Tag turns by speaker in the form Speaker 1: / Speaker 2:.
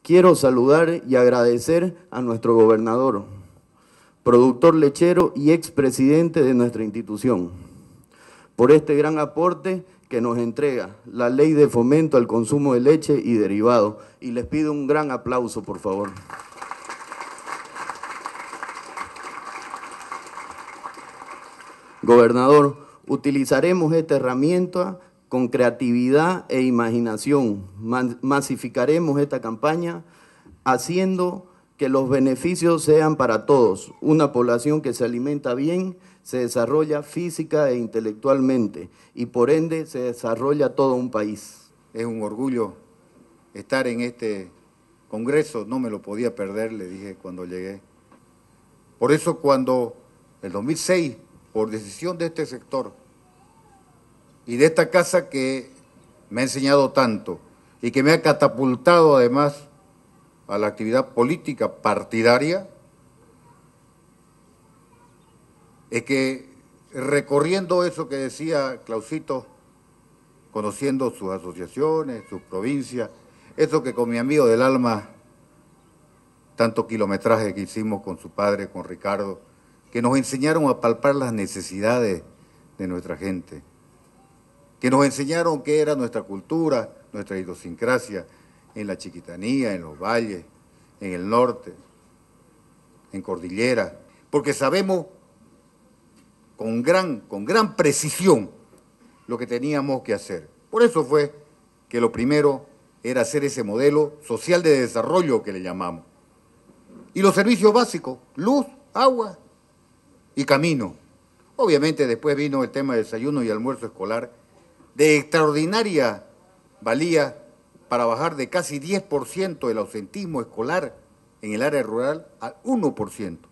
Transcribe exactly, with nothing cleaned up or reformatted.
Speaker 1: quiero saludar y agradecer a nuestro gobernador, productor lechero y expresidente de nuestra institución, por este gran aporte que nos entrega la Ley de Fomento al Consumo de Leche y Derivados. Y les pido un gran aplauso, por favor. Gobernador, utilizaremos esta herramienta con creatividad e imaginación. Masificaremos esta campaña haciendo que los beneficios sean para todos. Una población que se alimenta bien, se desarrolla física e intelectualmente y por ende se desarrolla todo un país.
Speaker 2: Es un orgullo estar en este congreso, no me lo podía perder, le dije cuando llegué. Por eso cuando el dos mil seis, por decisión de este sector y de esta casa que me ha enseñado tanto y que me ha catapultado además a la actividad política partidaria, es que recorriendo eso que decía Clausito, conociendo sus asociaciones, sus provincias, eso que con mi amigo del alma, tanto kilometraje que hicimos con su padre, con Ricardo, que nos enseñaron a palpar las necesidades de nuestra gente, que nos enseñaron qué era nuestra cultura, nuestra idiosincrasia, en la chiquitanía, en los valles, en el norte, en cordillera, porque sabemos con gran, con gran precisión lo que teníamos que hacer. Por eso fue que lo primero era hacer ese modelo social de desarrollo que le llamamos. Y los servicios básicos, luz, agua y camino. Obviamente después vino el tema de desayuno y almuerzo escolar, de extraordinaria valía para bajar de casi diez por ciento el ausentismo escolar en el área rural al uno por ciento.